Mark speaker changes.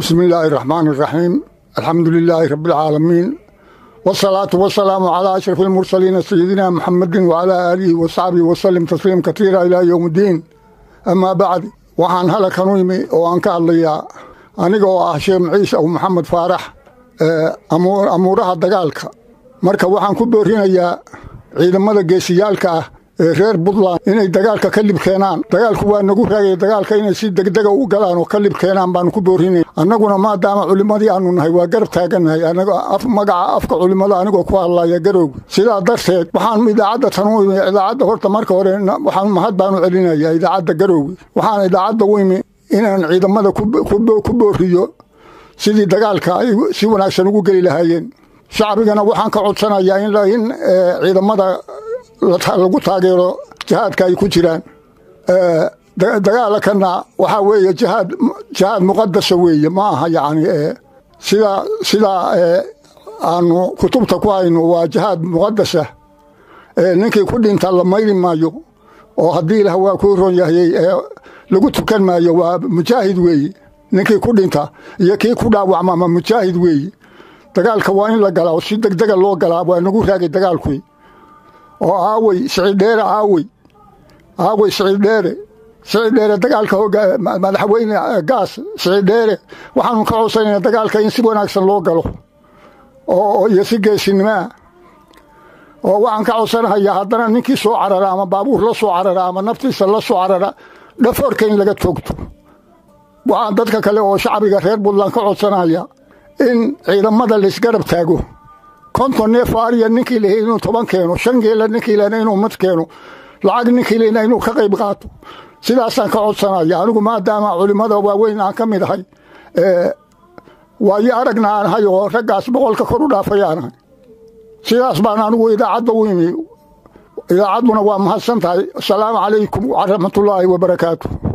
Speaker 1: بسم الله الرحمن الرحيم الحمد لله رب العالمين والصلاة والسلام على أشرف المرسلين سيدنا محمد وعلى آله وصحبه وسلم تسليم كثيرا إلى يوم الدين. أما بعد وحان هلا كنويمي وان كالليا أنيقو هشام عيسى أو محمد فارح أمورها دقالك marka waxaan ku boorinayaa ciidamada geesiyaalka ah ee reer Puntland inay dagaalka ka lib keenaan dagaalku waa nagu raagay dagaalka inay si degdeg ah u galaan oo ka lib keenaan baan ku boorinay annaguna maadaama culimadii aanu nahay waa garab taaganahay anaga magaca afka culimada anigoo ku hadlaya garowg sidaa darteed waxaan idaacada tanooyay idaacada horta marka hore waxaan mahad baan u celinayaa idaacada garowg waxaan idaacada weymi inaan ciidamada ku booriyo sidii dagaalka ay si wanaagsan ugu gali lahaayeen shacbigana waxaan ka codsanayaa in ciidamada lagu taageero jihaadka ay ku jiraan dagaalkana waxa weeye jihaad muqaddas weeye ma aha yaani sida aanu kutubta ku hayno waa jihaad muqaddas ninkii ku dhinta la mayri maayo oo hadii ilaah waa ku roon yahay lagu tukan maayo waa mujaahid weeye ninkii ku dhinta iyo kii ku dhaawacma ma mujaahid weeye dagaalka waa in la galaa si degdeg ah loo galaa waa nagu raagay dagaalku oo aaway siciid dheere dagaalka madaxweyne gaas siciid dheere waxaanu ka codsanaynaa dagaalka in si wanaagsan loo galo oo iyo si geesinimo oo waxaan ka codsanayaa haddana ninkii soo carara ama baabuur la soo carara ama naftiisa la soo carara dhafoorka in laga toogto waxaan dadka kale oo shacbiga reer Puntland ka codsanayaa in ciidamada la isgarab taago konton neef ariya ninkii leeyahay inuu 10 keeno 5 geela ninkii leeyahay inuu mid keeno lacag ninkii leeyahay inuu ka qayb qaato sidaasaan ka codsanayaa anigu maadaama culimada waaweyn aan ka mid ahay waayo aragna aan hayo raggaas boqolka kor u dhaafayaan sidaas baan anigu idaacada u yimi idaacaduna waa mahadsantahay assalaamu calaykum wa rahmatullaahi wa barakaatuh